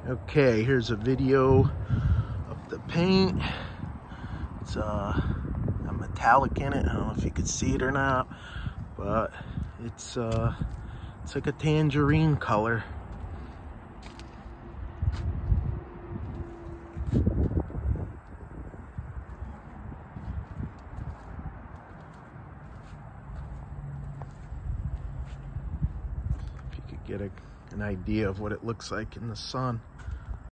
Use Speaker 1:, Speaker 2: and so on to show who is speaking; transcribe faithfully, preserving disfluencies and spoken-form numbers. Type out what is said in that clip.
Speaker 1: Okay, here's a video of the paint. It's uh, a metallic in it. I don't know if you could see it or not, but it's uh, it's like a tangerine color. If you could get a, an idea of what it looks like in the sun.